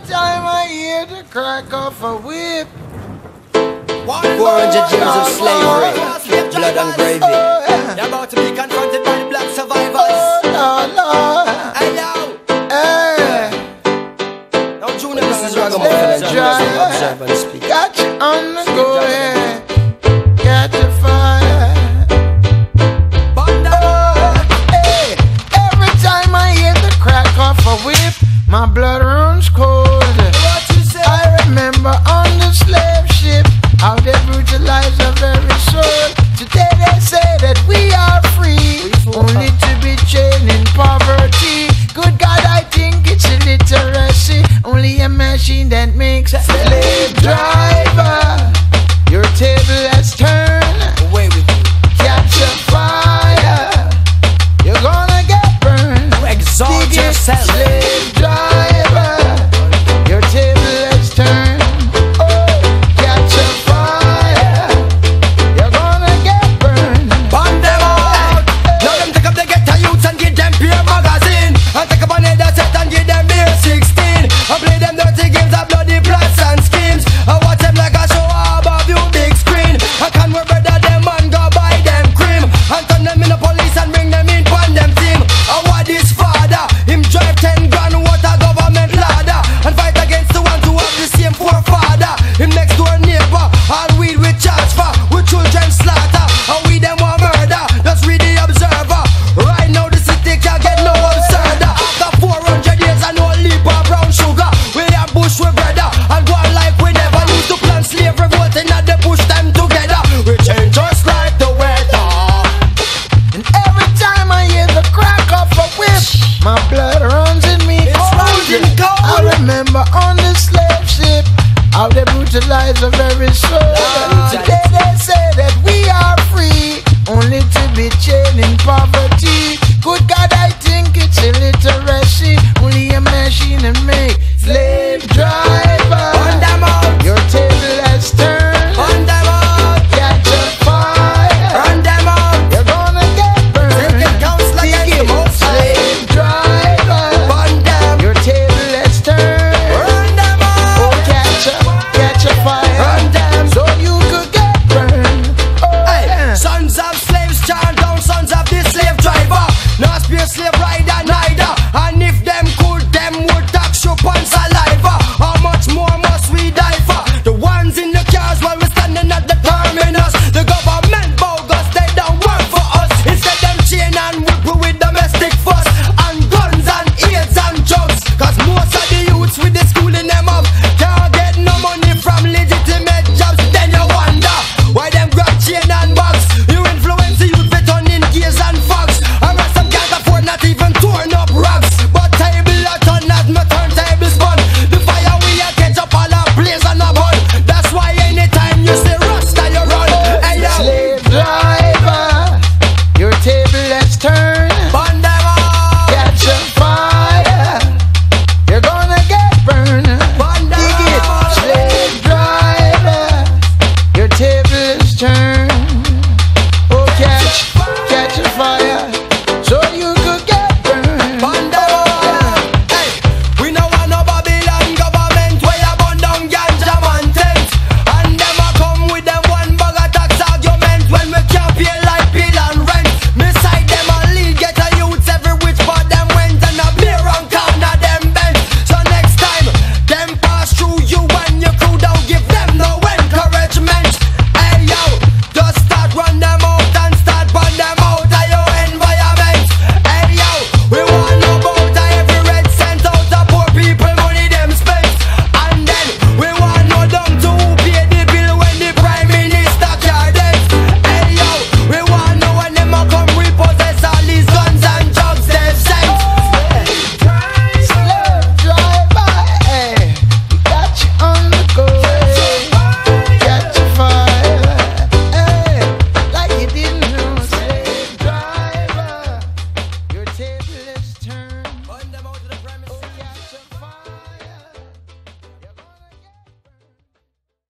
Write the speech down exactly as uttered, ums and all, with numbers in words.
time I hear the crack of a whip, four hundred years of slavery, blood and gravy. oh, yeah. You're about to be confronted by the black survivors. Oh, Lord, Lord. Hello. Hey. Now, Junior, This is Ragamuffin and Junior doesn't observe and speak. Got you on the go, yeah. Got the fire. Oh, hey. Every time I hear the crack of a whip, my blood runs cold. I remember on the slave ship how they brutalize our very soul. Today they say that we are free, only to be chained in poverty. Good God, I think it's illiteracy. Only a machine that makes a slave driver. Your table has turned. Away with you. Catch a fire. You're gonna get burned. Exalt Dig it, yourself. slave driver. Your table has turned. Oh, catch a fire. You're gonna get burned. Burn them out. Now them take up the ghetto youths and give them pure magazine. And take up an header set and give them beer sixteen. And play them dirty games of bloody plots and schemes. And watch them like a show above you big screen. And can we brother them and go buy them cream. And turn them in the police and bring them in pan them team. And what is father? Him drive ten grand what a government ladder. And fight against the ones who have the same forefather. Him next door neighbor, all weed with charge for. With children slaughter. And we them want murder. Just read the observer. Right now the city can't get no absurder. After four hundred years and no leap of brown sugar. We are bush with brother. And go on like we never used to plan slavery. Voting at the push them together. We change just like the weather. And every time I hear the crack of a whip, my blood runs in me It's cold. rising cold. I remember on the slave ship how they brutalize the very soul.